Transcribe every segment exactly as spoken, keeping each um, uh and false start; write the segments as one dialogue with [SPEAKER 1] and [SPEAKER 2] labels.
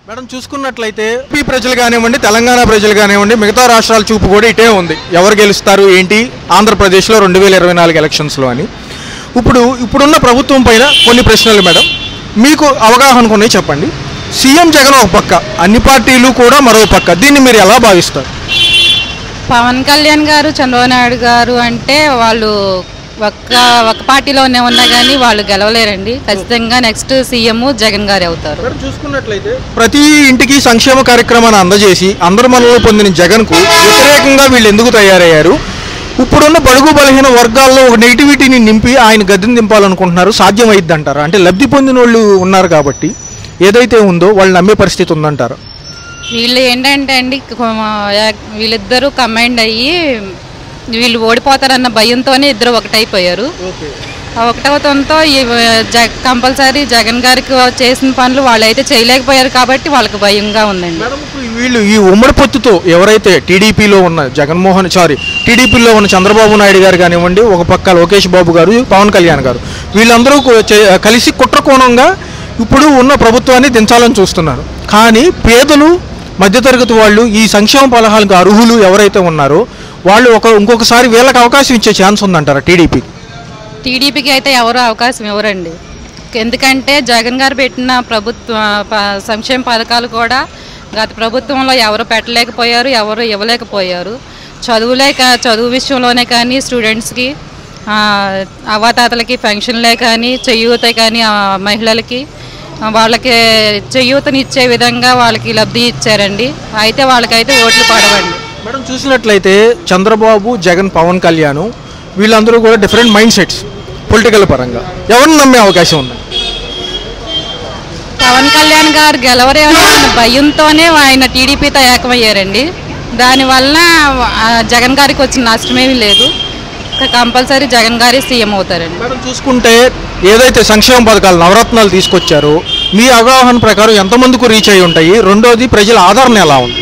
[SPEAKER 1] Madam చూసుకున్నట్లయితే AP ప్రజలు కానివ్వండి, తెలంగాణ ప్రజలు కానివ్వండి, మిగతా రాష్ట్రాల చూపు కూడా ఇటే ఉంది. ఎవరు గెలుస్తారు ఏంటి ఆంధ్రప్రదేశ్లో రెండు వేల ఇరవై నాలుగు ఎలక్షన్స్లో అని. ఇప్పుడు ఇప్పుడున్న ప్రభుత్వం పైన కొన్ని ప్రశ్నలు మేడం, మీకు అవగాహన కొన్ని చెప్పండి. సీఎం జగన్ ఒక పక్క, అన్ని పార్టీలు కూడా మరో పక్క, దీన్ని మీరు ఎలా భావిస్తారు?
[SPEAKER 2] పవన్ కళ్యాణ్ గారు, చంద్రబాబు నాయుడు గారు అంటే వాళ్ళు ఒక్క ఒక పార్టీలోనే ఉన్నా కానీ వాళ్ళు గెలవలేరండి. ఖచ్చితంగా నెక్స్ట్ సీఎం జగన్ గారు అవుతారు.
[SPEAKER 1] చూసుకున్నట్లయితే ప్రతి ఇంటికి సంక్షేమ కార్యక్రమాన్ని అందజేసి అందరు మనలో పొందిన జగన్కు వ్యతిరేకంగా వీళ్ళు ఎందుకు తయారయ్యారు? ఇప్పుడున్న బడుగు బలహీన వర్గాల్లో ఒక నెగిటివిటీని నింపి ఆయన గద్దెని దింపాలనుకుంటున్నారు. సాధ్యం అయిద్ది అంటారు? అంటే లబ్ధి పొందిన వాళ్ళు ఉన్నారు కాబట్టి ఏదైతే ఉందో వాళ్ళు నమ్మే పరిస్థితి ఉందంటారు?
[SPEAKER 2] వీళ్ళు ఏంటంటే అండి, వీళ్ళిద్దరూ కంబైండ్ అయ్యి వీళ్ళు ఓడిపోతారన్న భయంతోనే ఇద్దరు ఒకటైపోయారు. ఒకటవతంతో కంపల్సరీ జగన్ గారికి చేసిన పనులు వాళ్ళైతే చేయలేకపోయారు కాబట్టి వాళ్ళకి భయంగా ఉందండి.
[SPEAKER 1] వీళ్ళు ఈ ఉమ్మడి పొత్తుతో ఎవరైతే టీడీపీలో ఉన్న జగన్మోహన్ సారీ టీడీపీలో ఉన్న చంద్రబాబు నాయుడు గారు కానివ్వండి, ఒక పక్క లోకేష్ బాబు గారు, పవన్ కళ్యాణ్ గారు, వీళ్ళందరూ కలిసి కుట్రకోణంగా ఇప్పుడు ఉన్న ప్రభుత్వాన్ని దించాలని చూస్తున్నారు. కానీ పేదలు, మధ్యతరగతి వాళ్ళు, ఈ సంక్షేమ పథకాలకు అర్హులు ఎవరైతే ఉన్నారో వాళ్ళు ఒక ఇంకొకసారి వీళ్ళకి అవకాశం ఇచ్చే ఛాన్స్ ఉందంటారా టీడీపీ?
[SPEAKER 2] టీడీపీకి అయితే ఎవరు అవకాశం ఇవ్వరండి. ఎందుకంటే జగన్ గారు పెట్టిన ప్రభుత్వ సంక్షేమ పథకాలు కూడా గత ప్రభుత్వంలో ఎవరు పెట్టలేకపోయారు, ఎవరు ఇవ్వలేకపోయారు. చదువులేక చదువు విషయంలోనే కానీ, స్టూడెంట్స్కి, అవ్వాతాతలకి పెన్షన్లే కానీ, చేయూతే కానీ, మహిళలకి వాళ్ళకి చేయూతని ఇచ్చే విధంగా వాళ్ళకి లబ్ధి ఇచ్చారండి. అయితే వాళ్ళకైతే ఓట్లు పడవండి.
[SPEAKER 1] మేడం చూసినట్లయితే చంద్రబాబు, జగన్, పవన్ కళ్యాణ్ వీళ్ళందరూ కూడా డిఫరెంట్ మైండ్ సెట్స్ పొలిటికల్ పరంగా. ఎవరిని నమ్మే అవకాశం ఉంది?
[SPEAKER 2] పవన్ కళ్యాణ్ గారు గెలవరేమో అన్న భయంతోనే ఆయన టీడీపీతో ఏకమయ్యారండి. దానివల్ల జగన్ గారికి వచ్చిన నష్టమేమీ లేదు. కంపల్సరీ జగన్ గారి సీఎం అవుతారండి.
[SPEAKER 1] మేడం చూసుకుంటే ఏదైతే సంక్షేమ పథకాలు నవరత్నాలు తీసుకొచ్చారో మీ అవగాహన ప్రకారం ఎంతమందికి రీచ్ అయి ఉంటాయి? రెండోది ప్రజల ఆదరణ ఎలా ఉంది?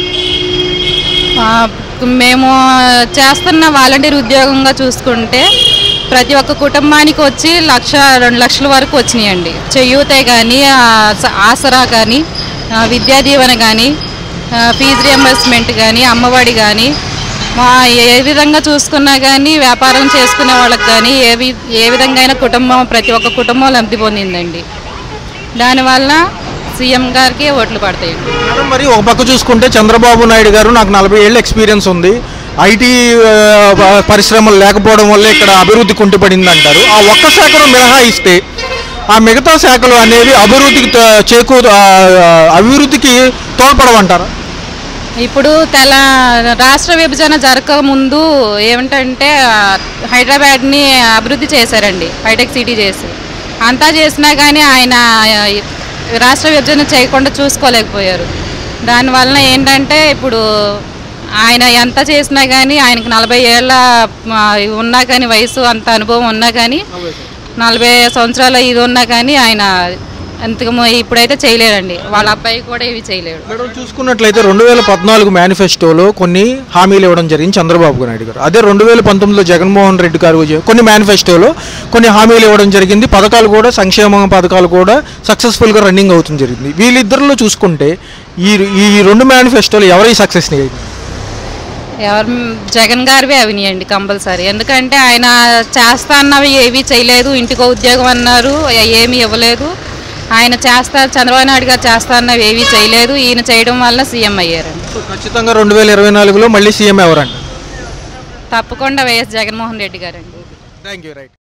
[SPEAKER 2] మేము చేస్తున్న వాలంటీర్ ఉద్యోగంగా చూసుకుంటే ప్రతి ఒక్క కుటుంబానికి వచ్చి లక్ష రెండు లక్షల వరకు వచ్చినాయండి. చేయూతే కానీ, ఆసరా కానీ, విద్యా దీవెన కానీ, ఫీజు రియంబర్స్మెంట్ కానీ, అమ్మఒడి కానీ, ఏ విధంగా చూసుకున్నా కానీ వ్యాపారం చేసుకునే వాళ్ళకి కానీ ఏ ఏ విధంగా అయినా కుటుంబం ప్రతి ఒక్క కుటుంబం లబ్ధి పొందిందండి. దానివల్ల సీఎం గారికి ఓట్లు పడతాయి.
[SPEAKER 1] మేడం మరి ఒక పక్క చూసుకుంటే చంద్రబాబు నాయుడు గారు నాకు నలభై ఏళ్ళ ఎక్స్పీరియన్స్ ఉంది, ఐటీ పరిశ్రమలు లేకపోవడం వల్ల ఇక్కడ అభివృద్ధి కుంటుపడింది అంటారు. ఆ ఒక్క శాఖను మినహాయిస్తే ఆ మిగతా శాఖలు అనేవి అభివృద్ధికి చేకూ అభివృద్ధికి తోడ్పడమంటారా?
[SPEAKER 2] ఇప్పుడు తెల రాష్ట్ర విభజన జరగకముందు ఏమిటంటే హైదరాబాద్ని అభివృద్ధి చేశారండి, హైటెక్ సిటీ చేసి. అంతా చేసినా కానీ ఆయన రాష్ట్ర విభజన చేయకుండా చూసుకోలేకపోయారు. దానివలన ఏంటంటే ఇప్పుడు ఆయన ఎంత చేసినా కానీ ఆయనకి నలభై ఏళ్ళ ఉన్నా కానీ, వయసు అంత అనుభవం ఉన్నా కానీ, నలభై సంవత్సరాల ఇది ఉన్నా కానీ ఆయన అంతకు ఇప్పుడైతే చేయలేరండి. వాళ్ళ అబ్బాయి కూడా ఇవి చేయలేడు.
[SPEAKER 1] మేడం చూసుకున్నట్లయితే రెండు వేల పద్నాలుగు మేనిఫెస్టోలో కొన్ని హామీలు ఇవ్వడం జరిగింది చంద్రబాబు నాయుడు గారు. అదే రెండు వేల పంతొమ్మిదిలో జగన్మోహన్ రెడ్డి గారు కొన్ని మేనిఫెస్టోలో కొన్ని హామీలు ఇవ్వడం జరిగింది. పథకాలు కూడా, సంక్షేమ పథకాలు కూడా సక్సెస్ఫుల్గా రన్నింగ్ అవుతుంది జరిగింది. వీళ్ళిద్దరిలో చూసుకుంటే ఈ ఈ రెండు మేనిఫెస్టోలు ఎవరి సక్సెస్ని?
[SPEAKER 2] ఎవరు జగన్ గారివే అవినాయండి కంపల్సరీ. ఎందుకంటే ఆయన చేస్తా అన్నవి ఏవి చేయలేదు. ఇంటికో ఉద్యోగం అన్నారు, ఏమీ ఇవ్వలేదు. ఆయన చేస్తా చంద్రబాబు నాయుడు గారు చేస్తా అన్నవి ఏవీ చేయలేదు. ఈయన చేయడం వల్ల సీఎం అయ్యారండి.
[SPEAKER 1] ఖచ్చితంగా రెండు వేల ఇరవై నాలుగులో మళ్ళీ సీఎం ఎవరండి?
[SPEAKER 2] తప్పకుండా వైఎస్ జగన్మోహన్ రెడ్డి గారండి.
[SPEAKER 1] Thank you. రైట్.